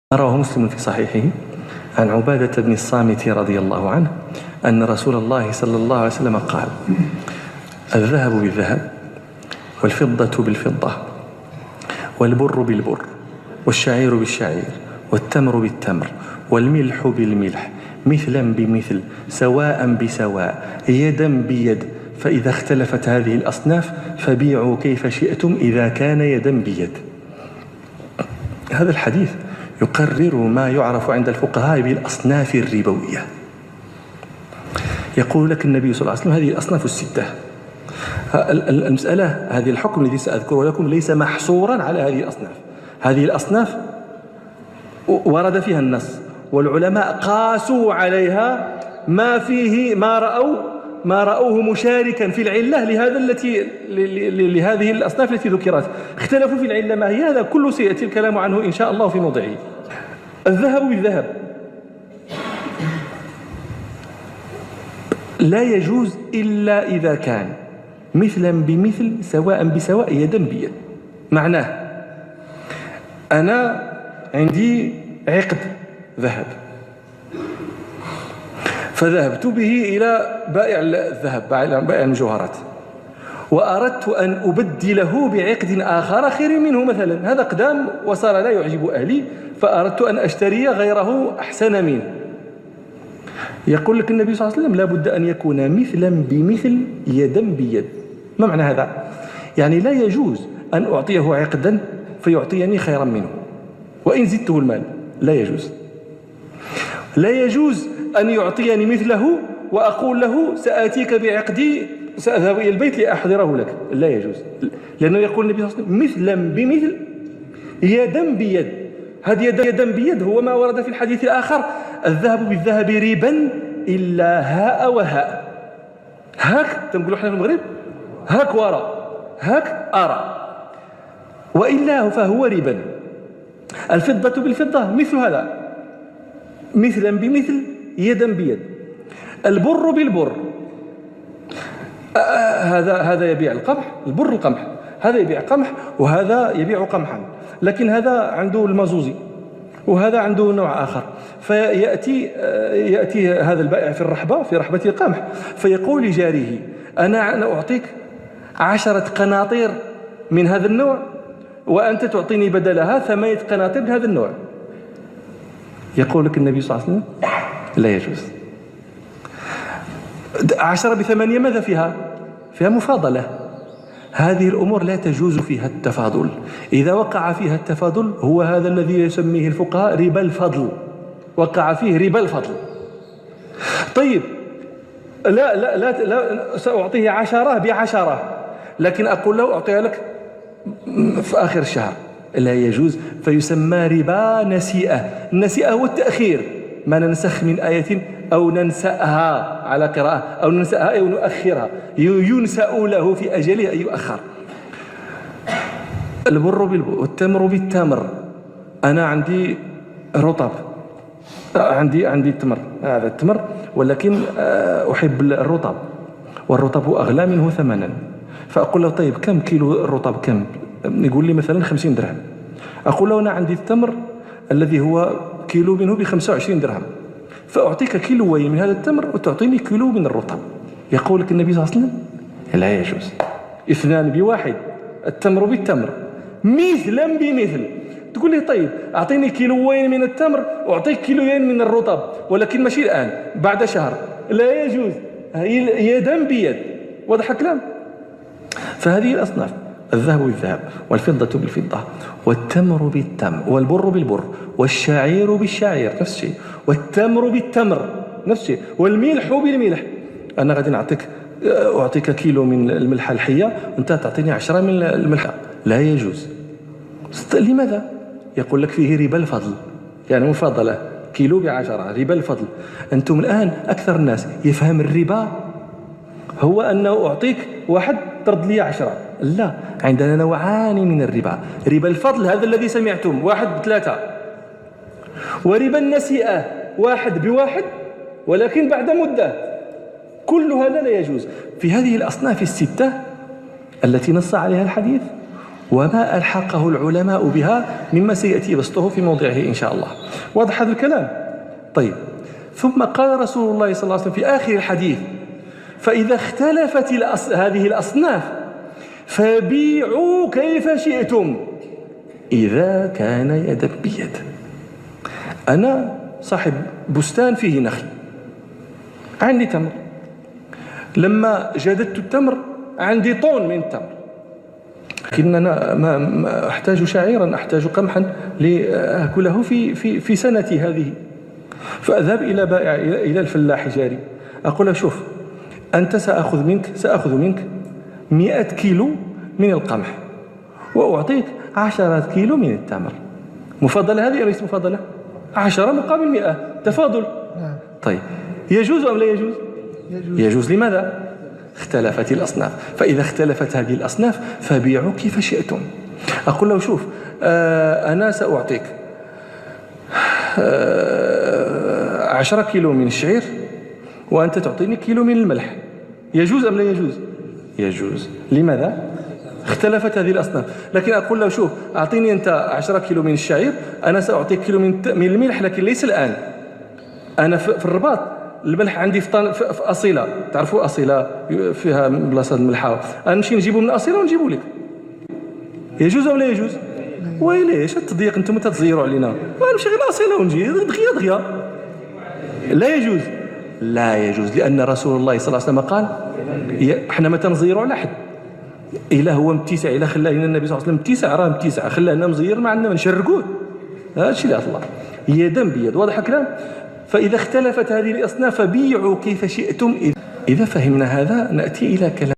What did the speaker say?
رواه مسلم في صحيحه عن عبادة بن الصامت رضي الله عنه أن رسول الله صلى الله عليه وسلم قال: الذهب بالذهب والفضة بالفضة والبر بالبر والشعير بالشعير والتمر بالتمر والملح بالملح مثلا بمثل سواء بسواء يدا بيد، فإذا اختلفت هذه الأصناف فبيعوا كيف شئتم إذا كان يدا بيد. هذا الحديث يقرر ما يعرف عند الفقهاء بالأصناف الربوية. يقول لك النبي صلى الله عليه وسلم هذه الأصناف الستة. المسألة، هذه الحكم الذي سأذكره لكم ليس محصورا على هذه الأصناف. هذه الأصناف ورد فيها النص، والعلماء قاسوا عليها ما فيه ما رأوه مشاركا في العلة لهذه الأصناف التي ذكرت. اختلفوا في العلة ما هي، هذا كله سيأتي الكلام عنه إن شاء الله في موضعه. الذهب بالذهب لا يجوز إلا إذا كان مثلا بمثل سواء بسواء يدا بيد. معناه أنا عندي عقد ذهب، فذهبت به إلى بائع الذهب، بائع المجوهرات، وأردت أن أبدله بعقد آخر خير منه مثلا. هذا قدام وصار لا يعجب أهلي، فأردت أن أشتري غيره أحسن منه. يقول لك النبي صلى الله عليه وسلم لا بد أن يكون مثلا بمثل يدا بيد. ما معنى هذا؟ يعني لا يجوز أن أعطيه عقدا فيعطيني خيرا منه وإن زدته المال، لا يجوز. لا يجوز أن يعطيني مثله وأقول له سآتيك بعقدي، سأذهب إلى البيت لأحضره لك، لا يجوز. لأنه يقول النبي صلى الله عليه وسلم مثلا بمثل يدا بيد. هذه يدا بيد هو ما ورد في الحديث الآخر: الذهب بالذهب ربا إلا هاء وهاء. هاك تنقولوا احنا في المغرب هاك وراء، هاك أرى، وإلا فهو ربا. الفضة بالفضة مثل هذا، مثلا بمثل يدا بيد. البر بالبر، هذا يبيع القمح، البر القمح، هذا يبيع قمح وهذا يبيع قمحا، لكن هذا عنده المازوزي وهذا عنده نوع آخر. فيأتي هذا البائع في رحبة القمح فيقول لجاره: أنا أعطيك 10 قناطير من هذا النوع وأنت تعطيني بدلها 8 قناطير من هذا النوع. يقول لك النبي صلى الله عليه وسلم لا يجوز. 10 ب8 ماذا فيها؟ فيها مفاضلة. هذه الأمور لا تجوز فيها التفاضل. إذا وقع فيها التفاضل هو هذا الذي يسميه الفقهاء ربا الفضل، وقع فيه ربا الفضل. طيب، لا سأعطيه 10 ب10، لكن أقول له أعطيها لك في آخر الشهر، لا يجوز. فيسمى ربا نسيئة. النسيئة هو التأخير، ما ننسخ من آية أو ننسأها على قراءة، أو ننسأها أو نؤخرها، ينسأ له في أجله أن يؤخر. البر بالبر والتمر بالتمر. أنا عندي رطب، عندي تمر، هذا التمر، ولكن أحب الرطب والرطب أغلى منه ثمنا. فأقول له طيب كم كيلو الرطب كم؟ يقول لي مثلا 50 درهم. أقول له أنا عندي التمر الذي هو كيلو منه ب25 درهم، فأعطيك كيلوين من هذا التمر وتعطيني كيلو من الرطب. يقول لك النبي صلى الله عليه وسلم لا يجوز. 2 بواحد، التمر بالتمر مثلا بمثل. تقول لي طيب أعطيني كيلوين من التمر وأعطيك كيلوين من الرطب، ولكن ماشي الآن، بعد شهر. لا يجوز، يدا بيد. واضح الكلام؟ فهذه الأصناف: الذهب بالذهب والفضة بالفضة والتمر بالتمر والبر بالبر والشعير بالشعير نفس الشيء، والتمر بالتمر نفس الشيء، والملح بالملح. أنا غادي أعطيك كيلو من الملحة الحية وأنت تعطيني 10 من الملحة، لا يجوز. لماذا؟ يقول لك فيه ربا الفضل، يعني مفاضلة، كيلو ب10، ربا الفضل. أنتم الآن أكثر الناس يفهم الربا هو أنه أعطيك 1 ترد لي 10. لا، عندنا نوعان من الربا: ربا الفضل هذا الذي سمعتم 1 ب3، وربا النسيئة 1 ب1 ولكن بعد مدة. كل هذا لا يجوز. في هذه الأصناف الستة التي نص عليها الحديث وما ألحقه العلماء بها مما سيأتي بسطه في موضعه إن شاء الله. واضح هذا الكلام؟ طيب. ثم قال رسول الله صلى الله عليه وسلم في آخر الحديث: فإذا اختلفت هذه الأصناف فبيعوا كيف شئتم إذا كان يدا بيد. أنا صاحب بستان فيه نخل، عندي تمر، لما جددت التمر عندي طن من التمر، لكن أنا ما أحتاج شعيرا، أحتاج قمحا لأكله في سنتي هذه. فأذهب إلى بائع، إلى الفلاح جاري، أقول له: شوف، أنت سأخذ منك 100 كيلو من القمح وأعطيك 10 كيلو من التمر. مفاضلة هذه أو ليست مفاضلة؟ 10 مقابل 100، تفاضل. طيب، يجوز أم لا يجوز؟ يجوز. لماذا؟ اختلفت الأصناف. فإذا اختلفت هذه الأصناف فبيعوا كيف شئتم. أقول له: شوف، أنا سأعطيك 10 كيلو من الشعير وأنت تعطيني كيلو من الملح. يجوز أم لا يجوز؟ يجوز. لماذا؟ اختلفت هذه الأصناف. لكن أقول له: شوف، أعطيني أنت 10 كيلو من الشعير، أنا سأعطيك كيلو من الملح، لكن ليس الآن. أنا في الرباط الملح عندي في أصيلة، تعرفوا أصيلة فيها بلاصة الملحة، نمشي نجيبه من أصيلة ونجيبه لك. يجوز أو لا يجوز؟ ويليش التضييق، أنتم تتزيروا علينا، نمشي غير أصيلة ونجي دغيا. لا يجوز. لا يجوز، لأن رسول الله صلى الله عليه وسلم قال: احنا ما تنزيروا على حد، إلا هو متسع، إلا خلاه لنا النبي صلى الله عليه وسلم متسع، راه متسع، خلانا مزير، ما عندنا ما نشرقوه. هذا الشيء اللي الله يدا بيد. واضح الكلام؟ فإذا اختلفت هذه الأصناف فبيعوا كيف شئتم. إذا فهمنا هذا نأتي إلى كلام